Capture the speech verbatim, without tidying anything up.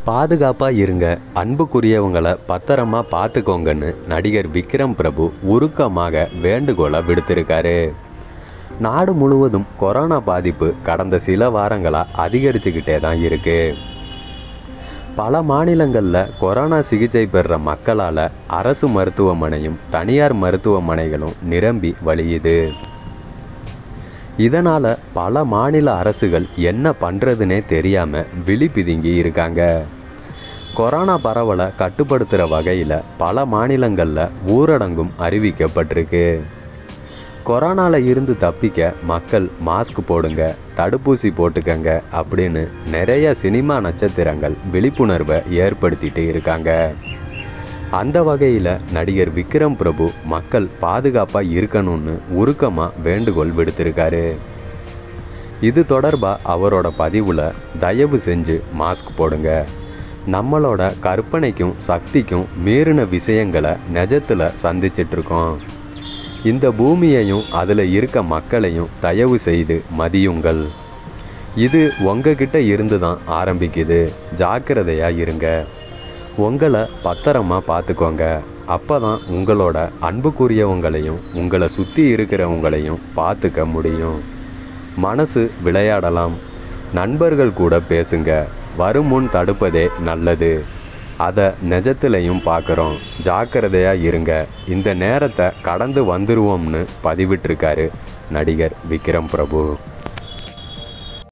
பாதுகாப்பாக இருங்க, அன்புக்குரியவங்களை பத்திரமா பார்த்துக்கோங்கன்னு நடிகர் விக்ரம் பிரபு உருக்கமாக வேண்டுகோளை விடுத்திருக்காரு. நாடு முழுவதும் கொரோனா பாதிப்பு கடந்த சில வாரங்களாக அதிகரிச்சுக்கிட்டே தான் இருக்கு. பல மாநிலங்களில் கொரோனா சிகிச்சை பெறுற மக்களால் அரசு மருத்துவமனையும் தனியார் மருத்துவமனைகளும் நிரம்பி வழியுது. இதனால் பல மாநில அரசுகள் என்ன பண்ணுறதுனே தெரியாமல் விழி பிதுங்கி இருக்காங்க. கொரோனா பரவலை கட்டுப்படுத்துகிற வகையில் பல மாநிலங்களில் ஊரடங்கும் அறிவிக்கப்பட்டிருக்கு. கொரோனாவில் இருந்து தப்பிக்க மக்கள் மாஸ்க் போடுங்க, தடுப்பூசி போட்டுக்கங்க அப்படின்னு நிறைய சினிமா நட்சத்திரங்கள் விழிப்புணர்வை ஏற்படுத்திட்டு இருக்காங்க. அந்த வகையில் நடிகர் விக்ரம் பிரபு மக்கள் பாதுகாப்பாக இருக்கணும்னு உருக்கமாக வேண்டுகோள் விடுத்திருக்காரு. இது தொடர்பாக அவரோட பதிவில், தயவு செஞ்சு மாஸ்க் போடுங்க, நம்மளோட கற்பனைக்கும் சக்திக்கும் மீறின விஷயங்களை நிஜத்தில் சந்திச்சிட்ருக்கோம், இந்த பூமியையும் அதில் இருக்க மக்களையும் தயவு செய்து மதியுங்கள், இது உங்ககிட்ட இருந்து தான் ஆரம்பிக்குது, ஜாக்கிரதையாக இருங்க, உங்களை பத்திரமா பார்த்துக்கோங்க, அப்போ தான் உங்களோட அன்புக்குரியவங்களையும் உங்களை சுற்றி இருக்கிறவங்களையும் பார்த்துக்க முடியும். மனசு விளையாடலாம், நண்பர்கள் கூட பேசுங்க, வருமுன் தடுப்பதே நல்லது, அதை நிஜத்திலையும் பார்க்குறோம், ஜாக்கிரதையாக இருங்க, இந்த நேரத்தை கடந்து வந்துருவோம்னு பதிவிட்டிருக்காரு நடிகர் விக்ரம் பிரபு.